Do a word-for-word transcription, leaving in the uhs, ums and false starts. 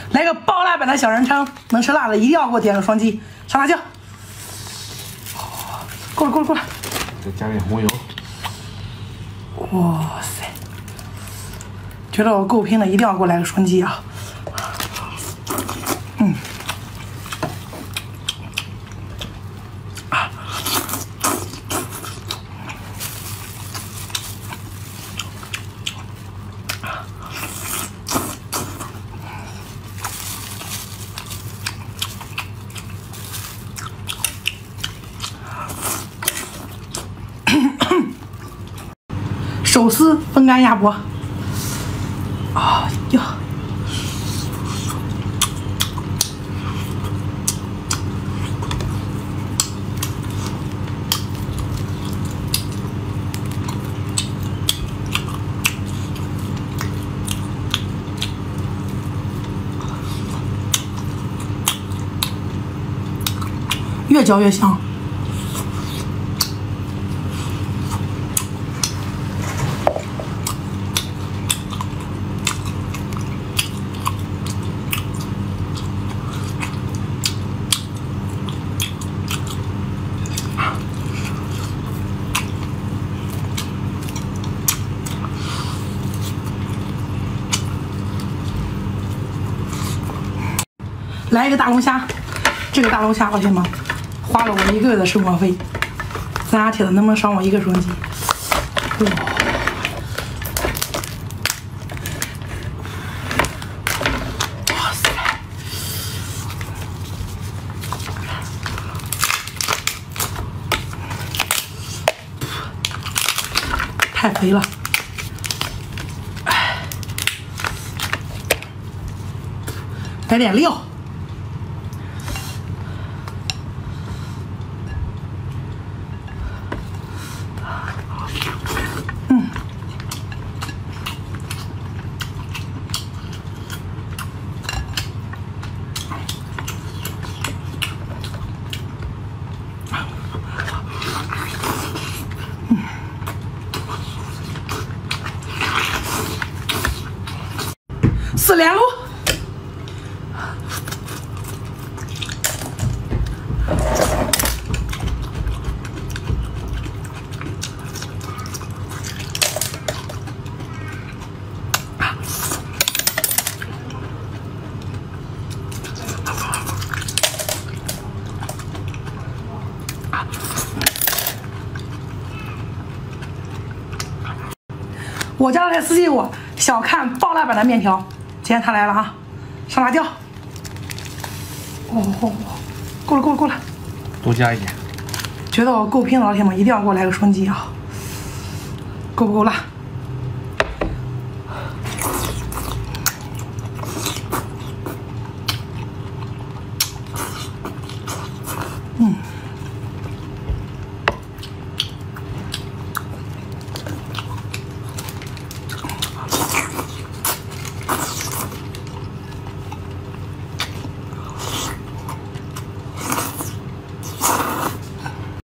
来个爆辣版的小人称，能吃辣的一定要给我点个双击，上辣椒。够了够了够了， 再加点红油。 哇塞！觉得我够拼了，一定要给我来个双击啊！嗯。啊。手撕风干鸭脖。啊哟！越嚼越香。来一个大龙虾，这个大龙虾，老铁们，花了我一个月的生活费，咱家铁子能不能赏我一个双击？哇！哇塞！太肥了。来点料。嗯。嗯。四连撸。我家老铁私信我想看爆辣版的面条，今天他来了啊！上辣椒。哦哦，够了够了够了， 多加一点。 觉得我够拼的老铁们一定要给我来个双击啊！够不够辣？